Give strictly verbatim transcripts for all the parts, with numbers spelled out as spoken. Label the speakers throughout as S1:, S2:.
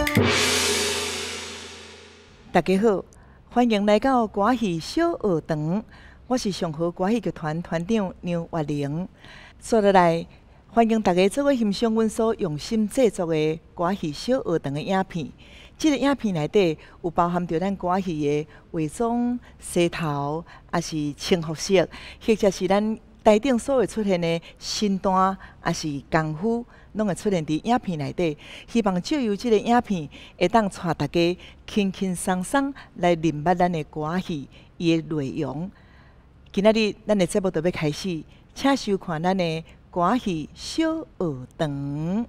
S1: 大家好，欢迎来到歌戏小学堂，我是上河歌戏剧团团长杨月玲。接落来，欢迎大家做伙欣赏阮所用心制作的歌戏小学堂的影片。这个影片内底有包含着咱歌戏的化妆、洗头，也是穿服饰，或者是咱台顶所会出现的身段，也是功夫，拢会出现伫影片内底。希望借由这个影片，会当带大家轻轻松松来认捌咱的歌戏伊的内容。今仔日咱的节目就要开始，请收看咱的歌戏小学堂。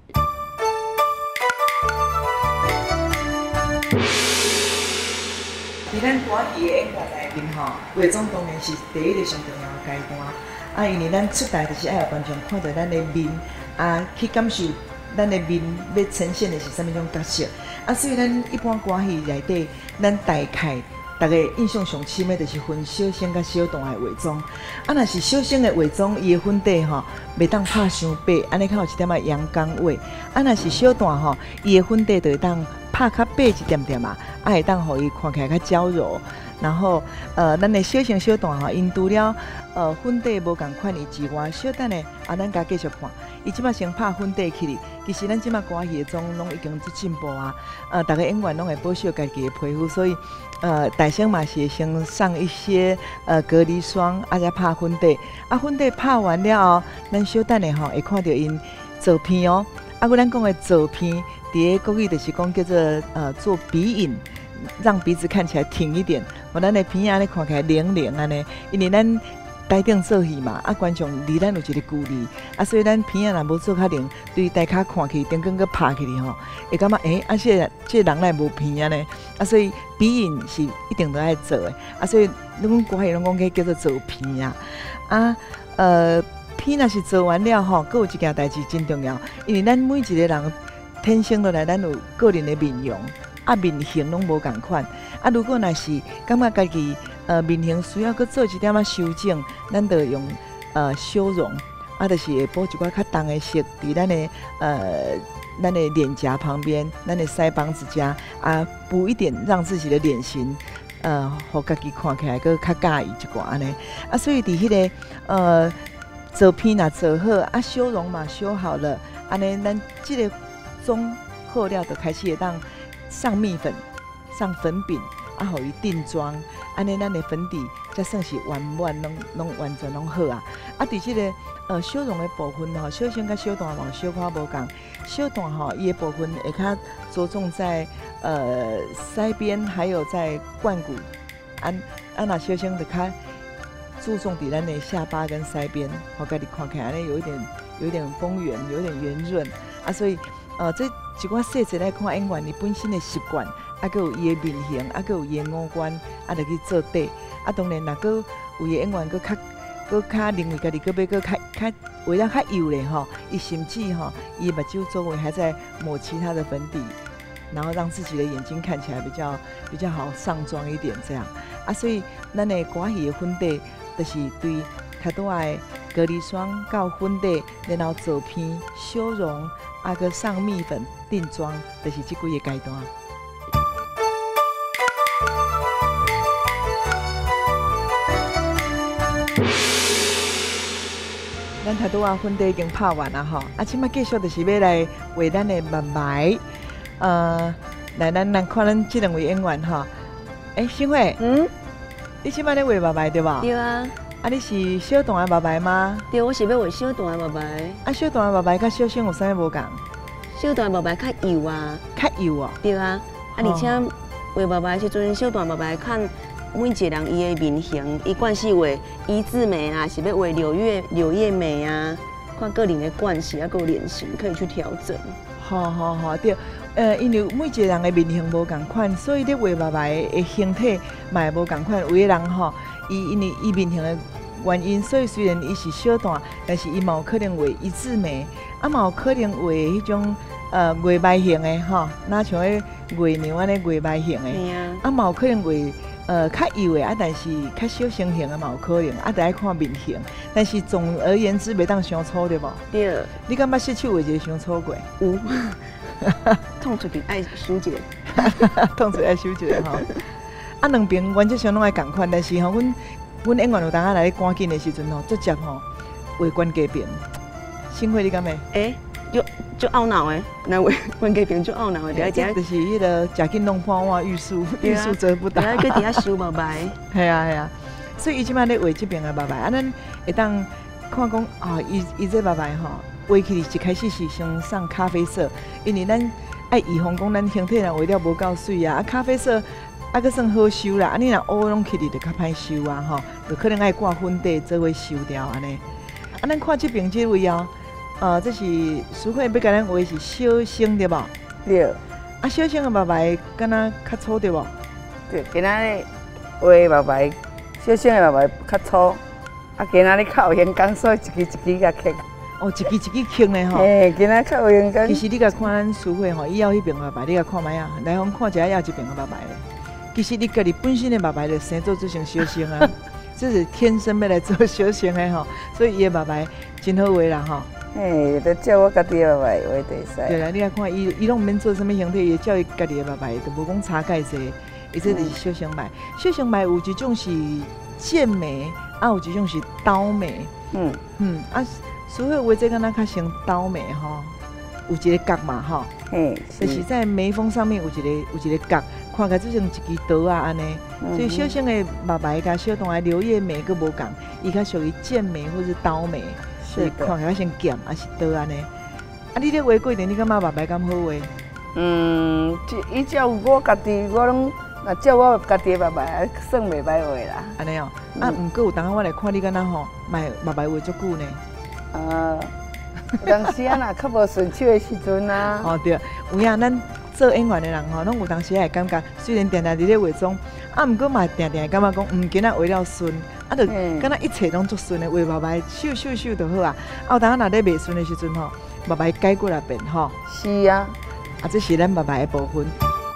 S1: 伫咱歌戏的演员内面吼，化妆当然是第一个上重要的阶段。啊，因为咱出台就是爱互观众看到咱的面，啊，去感受咱的面要呈现的是啥物种角色。啊，所以咱一般歌戏内底，咱大概大家印象上深的，就是分小生甲小段的化妆。啊，若是小生的化妆，伊的粉底吼，袂当拍伤白，安尼较有一点仔阳刚味。啊，若是小段吼，伊的粉底就会当拍较白一点点嘛，啊，会当互伊看起来较娇柔。然后，呃，咱的小生小段吼，因除了呃粉底无共款之外，小等的啊，咱甲继续看。伊即摆先拍粉底起哩，其实咱即摆歌戏的妆拢已经足进步啊。呃，逐个演员拢会保守家己的皮肤，所以呃，大生嘛是先上一些呃隔离霜，啊，再拍粉底。啊，粉底拍完了后，咱小等的吼会看到因照片哦。啊，我咱讲的照片，伫个国语就是讲叫做呃做鼻影。让鼻子看起来挺一点，我咱的鼻安尼看起来灵灵安尼，因为咱台顶做戏嘛，啊观众离咱有一个距离，啊所以咱鼻啊若无做较灵，对台骹看起顶光个拍起哩吼，会感觉诶，啊这个这个人来无鼻啊呢，啊所以鼻影是一定都爱做的，啊所以阮歌戏拢讲叫叫做做鼻啊，啊呃鼻若是做完了吼，佫有一件代志真重要，因为咱每一个人天生落来，咱有个人的面容。啊，面型拢无共款。啊，如果若是感觉家己呃面型需要搁做一点仔修正，咱就用呃修容，啊，就是会补一寡较重的色伫咱的呃咱的脸颊旁边，咱的腮帮子遮啊，补一点，让自己的脸型呃，互家己看起来搁较介意一寡安尼。啊，所以伫迄、那个呃照片若做好，啊修容嘛修好了，安尼咱即个妆好了，就开始会当。上蜜粉，上粉饼，啊，互伊定妆，安尼咱的粉底才算是完完拢拢完全拢好啊！啊，伫即、这个呃修容的部分吼，小生甲小段嘛小可无共，小段吼伊的部分会较着重在呃腮边，还有在冠骨，安啊那小生就较注重伫咱的下巴跟腮边，互家己看起来安尼有一点有一点丰圆，有一点圆润啊，所以呃这。一寡细节来看演员伊本身的习惯，啊，佮有伊的面型，啊，佮有伊的五官，啊，就去做底。啊，当然，若佮有的演员佮较，佮较认为家己佮要佮较较为了较幼咧吼，伊甚至吼，伊目睭周围还在抹其他的粉底，然后让自己的眼睛看起来比较比较好上妆一点这样。啊，所以咱的歌戏的粉底，就是对太多的隔离霜到粉底，然后照片修容。啊，佮上蜜粉定妆，就是即几个阶段。咱头拄啊粉底已经拍完了吼，啊，即摆继续就是要来画咱的目眉。呃，来，咱来看咱即两位演员吼。诶、欸，新慧，嗯，你即摆咧画目眉对吧？
S2: 对啊。
S1: 啊，你是小段的目眉吗？
S2: 对，我是要画小段的目眉。
S1: 啊，小段的目眉甲小生有啥物无共？
S2: 小段的目眉较幼啊。
S1: 较幼哦。
S2: 对啊，啊而且画目眉时阵，小段目眉看每一个人伊的面型，伊惯是画一字眉啊，是要画柳叶柳叶眉啊，看个人的惯势啊，个脸型可以去调整。
S1: 好好好，对。呃，因为每一个人的面型无共款，所以咧画目眉的形体嘛会无共款。有的人吼，伊因为伊面型的原因，所以虽然伊是小段，但是伊嘛有可能画一字眉，啊嘛有可能画迄种呃月眉形的吼，哪像迄月娘安尼月眉形的，啊嘛有可能画呃较幼的啊，但是较小成型的嘛有可能，啊得爱看面型。但是总而言之，袂当伤粗对无？
S2: 对。
S1: 你敢捌失手画一个伤粗过？
S2: 有。 痛出去爱收一个，
S1: 痛出爱收一个吼。啊，两边原则上拢爱共款，但是吼，阮阮演员有当下来赶紧的时阵吼，直接吼画关家边，幸亏你敢袂？
S2: 诶，就就懊恼诶，那画关家边就懊恼诶，第一
S1: 这就是迄个食紧弄破碗，欲速欲速则不达。
S2: 第一个伫遐收目白。
S1: 系啊系啊，所以伊即摆咧画即边的目白，啊，咱会当看讲啊，伊伊这目白吼，画起一开始是先上咖啡色，因为咱爱预防讲咱形体若画了无够水啊，啊咖啡色。啊，佫算好收啦！啊，你若乌拢起哩，就较歹收啊，吼，就可能爱挂粉底做伙收掉安尼。啊，咱看即边即位哦，呃，这是苏慧要甲咱画是小生对无？
S3: 对。
S1: 啊，小生的目白敢若较粗对无？
S3: 对，今仔日画目白，小生的目白较粗，啊，今仔日较有眼光，所以一支一支甲刻。
S1: 哦，一支一支刻呢吼。
S3: 嘿，今仔较有眼光。
S1: 其实你甲看咱苏慧吼，以后迄边目白，你甲看卖啊，来，我们看一下要一边的目白咧。其实你家己本身的目白就生做做成小生啊，这是天生要来做小生的吼，所以伊的目白真好画啦吼。
S3: 嘿，就照我家己的目白画就使。
S1: 对啦，你来看伊，伊拢毋免做啥物形体，伊照伊家己的目白，就无讲差介济。伊这就是小生白，小生白有一种是剑眉，啊有一种是刀眉。嗯嗯，啊，所以画这敢若较像刀眉吼，有一个角嘛吼。嘿，就是在眉峰上面有一个有一个角。看起来就像一支刀啊安尼，所以小生的目白甲小童的柳叶眉佫无共，伊较属于剑眉或是刀眉，所以看起来像剑还是刀安尼。啊，你咧画过程，你感觉目白敢好画？
S3: 嗯，依照我家己，我拢若照我家己的目白，算袂歹画啦。
S1: 安尼哦，啊，毋过有当我来看你敢若吼，卖目白画足久呢。
S3: 啊，有当时啊，若较无顺手的时阵啊。
S1: 哦对，有影咱。做演员的人吼，拢有当时会感觉，虽然定定伫咧化妆，啊，毋过嘛定定会感觉讲，嗯，今仔画了顺，啊，就敢若一切拢足顺的，画目白秀秀秀就好啊。啊，有当若咧袂顺的时阵吼，目白改过来变吼。
S3: 是啊，
S1: 啊，这是咱目白的部分。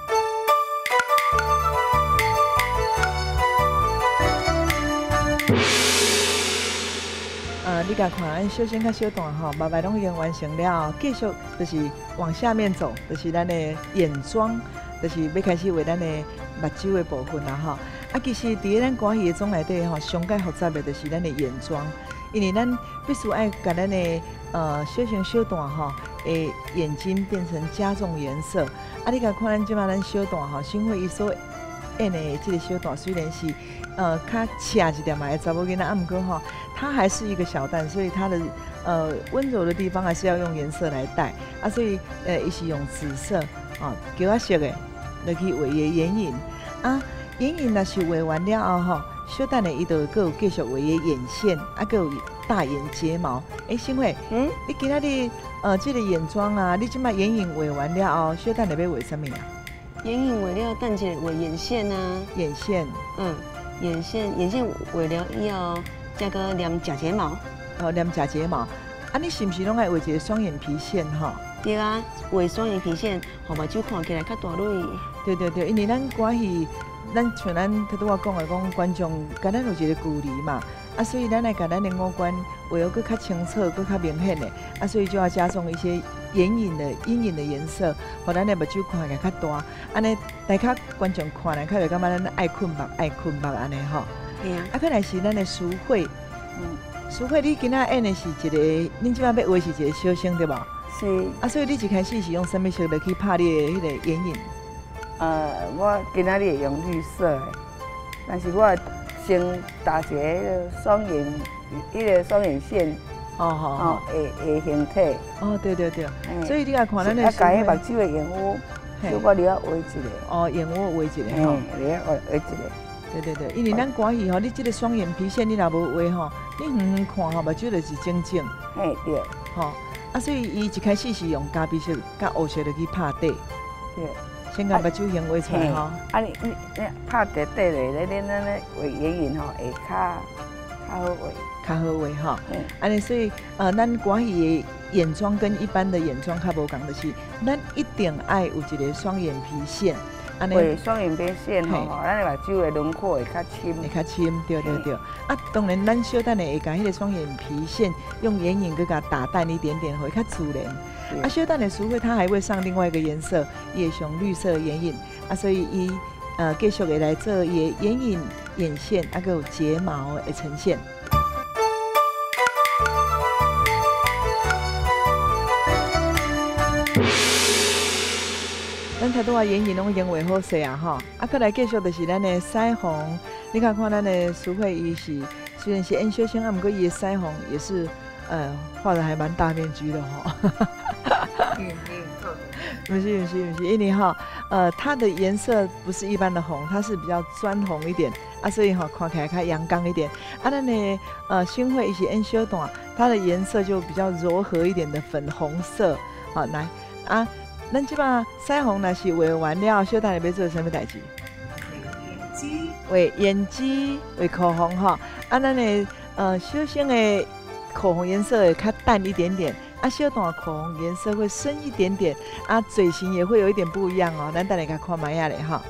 S1: 呃，你甲看，咱小生较小段吼，目白拢已经完成了，继续就是往下面走，就是咱的眼妆，就是要开始画咱的目睭的部分啦吼。啊，其实伫咱歌戏的妆内底吼，上界复杂的就是咱的眼妆，因为咱必须爱甲咱的呃小生小段吼，诶眼睛变成加重颜色。啊，你甲看咱即摆咱小段吼，新会伊所演的这个小段虽然是。呃，较恰一点嘛，的查某囡仔，啊，毋过吼，它还是一个小蛋，所以它的呃温柔的地方还是要用颜色来带啊，所以呃，伊是用紫色啊，叫我色的来去画伊眼影啊，眼影若是画完了后吼，小蛋的伊就佫有继续画伊眼线，啊，佫有大眼睫毛。诶，新慧，嗯，你今仔日呃，这个眼妆啊，你即摆眼影画完了后，小蛋你要画啥物啊？
S2: 眼影画了，等一下画眼线啊。眼线，
S1: 嗯。
S2: 眼线，眼线画了以后，再个粘假睫毛。
S1: 哦，粘假睫毛。啊，你是毋是拢爱画一个双眼皮线吼？
S2: 对啊，画双眼皮线，互目睭看起来较大蕊。
S1: 对对对，因为咱歌戏，咱像咱拄拄我讲的，讲观众甲咱有一个距离嘛，啊，所以咱来甲咱的五官画得佫较清澈、佫较明显的，啊，所以就要加重一些眼影的阴影的颜色，互咱的目睭看起来较大，安尼大家观众看来，较会感觉咱爱困目、爱困目安尼吼。
S2: 系啊。
S1: 啊，可能是咱的淑慧，嗯，淑慧，你今仔演的是一个，恁即摆要画是一个小生对无？
S3: 是。
S1: 啊，所以你一开始是用什么色来去拍你的迄个眼影？
S3: 呃，我今仔日会用绿色的，但是我先打一个迄个双眼，迄个双眼线。哦吼哦，下下形体。哦，
S1: 对对对，所以你来看咱的。
S3: 啊，甲迄目睭的眼窝，小我了画一个。
S1: 哦，眼窝画一个吼。
S3: 嗯，了画画一个。
S1: 对对对，因为咱歌戏吼，你这个双眼皮线你若无画吼，你远远看吼，目睭就是整整。
S3: 嘿，对。吼，
S1: 啊，所以伊一开始是用咖啡色、甲黑色来去拍底。对。先甲目睭先画出来吼。
S3: 啊，你你你拍底底咧，咧咧咱咧画眼影吼，会较较好画。
S1: 较好画哈，安尼所以呃，咱歌戏的眼妆跟一般的眼妆较无共，就是咱一定爱有一个双眼皮线，
S3: 安尼。画双眼皮线吼，咱的目睭的轮廓会较深，
S1: 会较深，对对对。啊，当然咱小等下会甲迄个双眼皮线用眼影佮甲打淡一点点，会较自然。 啊，小等的书会它还会上另外一个颜色，也上绿色眼影啊，所以伊呃继续会来做眼眼影、眼线，啊，还有睫毛的呈现。咱太多啊眼影拢已经画好势啊吼，啊，再来继续就是咱的腮红。你看看咱的苏慧伊是虽然是演小生，啊，不过伊的腮红也是呃画的还蛮大面积的哈。
S3: 嗯嗯，
S1: 不是不是不是，因为哈呃它的颜色不是一般的红，它是比较砖红一点啊，所以哈看起来较阳刚一点。啊，咱的呃新慧伊是演小段，它的颜色就比较柔和一点的粉红色。好，来啊。咱即摆腮红若是画完了，小等下要做啥物代志？
S3: 眼睛，
S1: 画眼睛，画口红哈。啊，咱的呃小生的口红颜色会较淡一点点，啊，小段的口红颜色会深一点点，啊，嘴型也会有一点不一样哦。咱等下甲看卖下咧哈。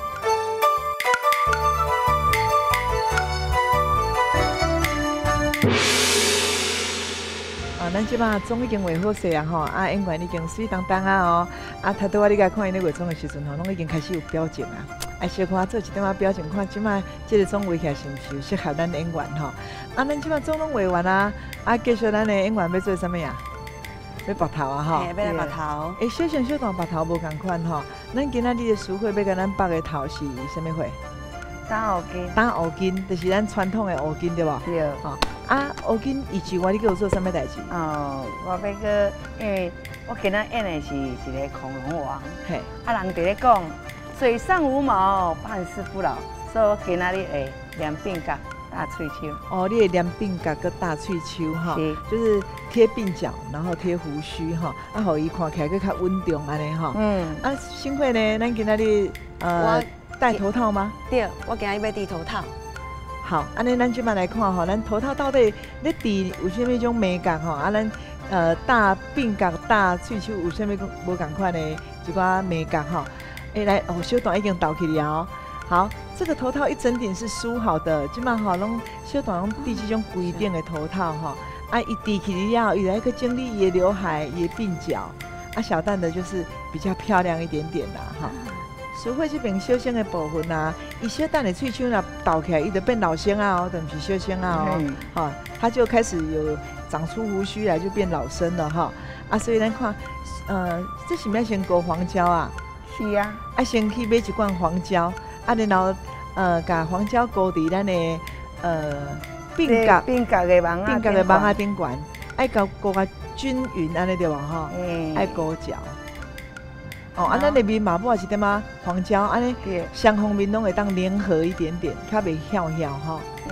S1: 啊，咱即摆妆已经画好势啊吼，啊演员已经水当当啊哦，啊头拄仔你甲看因咧化妆的时阵吼，拢已经开始有表情啊，啊小看做一点仔表情，看即摆即个妆画起来是毋是有适合咱演员吼？啊，咱即摆妆拢画完啊，啊继续咱的演员要做啥物啊？要拔头啊吼？
S2: 嘿，要来拔头。
S1: 诶，小像小段拔头无共款吼，咱今仔日的书会要甲咱拔的头是啥物货？
S3: 打后巾，
S1: 打乌巾，就是咱传统的乌巾对无？
S3: 对。
S1: 吼。啊，乌巾以前我你叫我做啥物代志？
S3: 哦，我要个，因为我今仔演的是一个恐龙王，
S1: 嘿，
S3: 啊人伫咧讲嘴上无毛，办事不牢，所以我今仔日会两鬓角、大喙鬚。
S1: 哦，你会连鬓角跟大喙鬚哈，就是贴鬓角，然后贴胡须哈，啊，互伊看起来更较稳重安尼哈。嗯。啊，新会呢，咱今仔日呃戴头套吗？
S2: 对，我今日要戴头套。
S1: 好，安尼咱即摆来看吼，咱头套到底咧戴有啥物种美感吼？啊，咱呃大鬓角、大喙鬚有啥物无共款的一寡美感吼？哎，来哦，小段已经倒起了哦。好，这个头套一整顶是梳好的，即摆吼拢小段拢戴这种规定的头套吼。啊，伊戴起了，伊来去整理伊的刘海、伊的鬓角。啊，小蛋的就是比较漂亮一点点啦，哈。苏慧这边小生的部分啊，伊小蛋的喙鬚若倒起来，伊就变老生啊哦，等不是小生啊哦，哈，他就开始有长出胡须来，就变老生了哈。啊，所以咱看，呃，这是要先勾黄胶啊？
S3: 是啊，
S1: 啊，先去买一罐黄胶，啊，然后呃，把黄胶勾伫咱的呃鬓角、
S3: 鬓角的芒啊、
S1: 鬓角的芒啊顶悬，爱勾勾啊均匀安尼对吧？哈，爱勾角。哦，啊，咱的面嘛，抹一点仔黄胶，安尼双方面拢会当粘合一点点，较袂翘翘吼。嗯。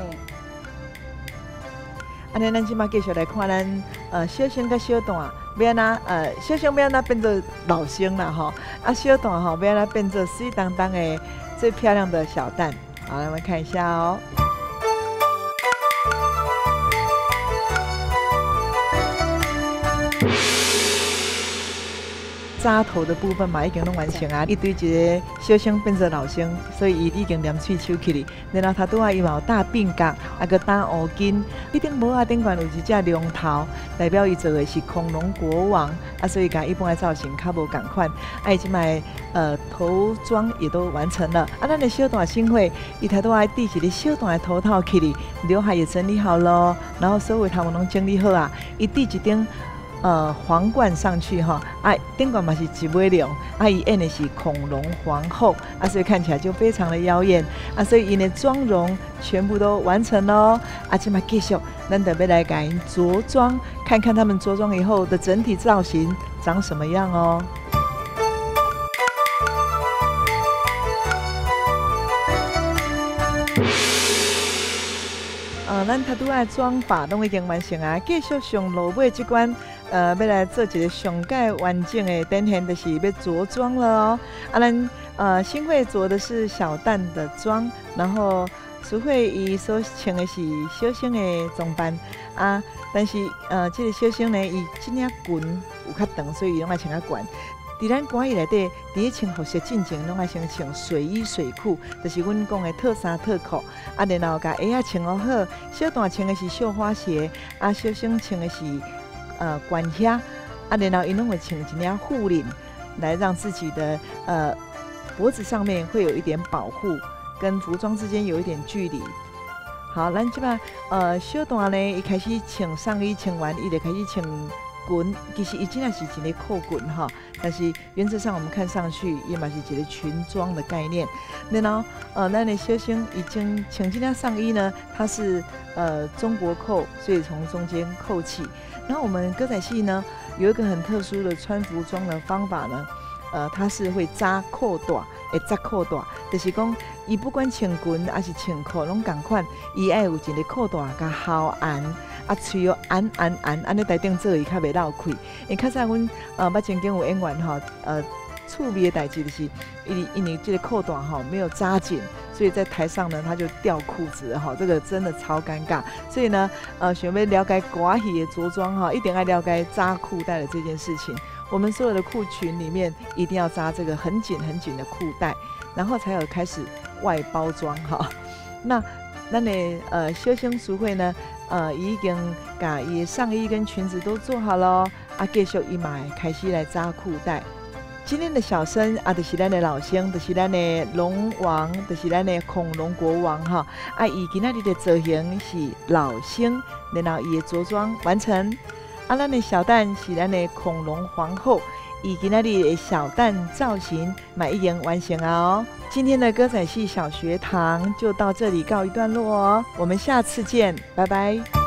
S1: 安尼，咱即马继续来看咱呃小生甲小段，要安那呃小生要安那变做老生啦吼，啊小段吼要安那变做水当当的最漂亮的小蛋。好，我们看一下哦。扎头的部分嘛，已经拢完成啊！伊对一个小生变做老生，所以伊已经连喙鬚起哩。然后他拄啊伊嘛有大鬓角，啊个打乌巾，伊顶帽啊顶悬有一只龙头，代表伊做的是恐龙国王啊，所以甲一般的造型较无共款。啊，伊即卖呃头妆也都完成了。啊，咱的小段新会，伊头拄啊戴一个小段的头套起哩，刘海也整理好了，然后所有头毛拢整理好啊，伊戴一顶。呃，皇冠上去哈，啊，顶冠嘛是一尾龙，啊，伊演的是恐龙皇后，啊，所以看起来就非常的妖艳，啊，所以伊的妆容全部都完成喽，啊，今嘛继续，咱特别来给因着装，看看他们着装以后的整体造型长什么样哦。呃，咱头拄爱妆发拢已经完成啊，继续上落尾这关。呃，要来做一个上盖完整的展现，就是要着装了哦。啊，咱呃新会着的是小蛋的妆，然后苏慧伊所穿的是小生的装扮啊。但是呃，这个小生呢，伊这领裙有较长，所以伊拢爱穿较悬。伫咱歌艺内底，伫咧穿服饰进前，拢爱先穿睡衣睡裤，就是阮讲的特衫特裤。啊，然后甲鞋仔穿好好，小段穿的是绣花鞋，啊，小生穿的是。呃，管遐啊，然后因拢会穿一领护领，来让自己的呃脖子上面会有一点保护，跟服装之间有一点距离。好，咱即摆呃小段呢，一开始穿上衣，穿完伊就开始穿裙，其实伊真的是一个扣裙哈，但是原则上我们看上去也嘛是一个裙装的概念。然后呃，咱的小生已经穿这件上衣呢，它是呃中国扣，所以从中间扣起。然后我们歌仔戏呢有一个很特殊的穿服装的方法呢，呃，它是会扎扣带，会扎扣带，就是讲伊不管穿裙还是穿裤，拢同款，伊爱有一个扣带甲校按。啊，喙哦按按按，安尼台顶做伊较袂漏开。因为较早阮呃，捌曾经有演员吼，呃，趣味的代志就是，因因为这个扣带吼没有扎紧，所以在台上呢他就掉裤子了哈，这个真的超尴尬。所以呢，呃，想要了解歌戏的着装哈，一定要了解扎裤带的这件事情。我们所有的裤裙里面一定要扎这个很紧很紧的裤带，然后才有开始外包装哈。那咱的呃小生淑慧呢？呃，已经把伊的上衣跟裙子都做好了，啊，继续伊嘛开始来扎裤带。今天的小生啊，就是咱的老生，就是咱的龙王，就是咱的恐龙国王哈。啊，伊今仔日的造型是老生，然后伊的着装完成。啊，咱的小蛋是咱的恐龙皇后，伊今仔日的小蛋造型嘛已经完成啊哦。今天的歌仔戏小学堂就到这里告一段落哦，我们下次见，拜拜。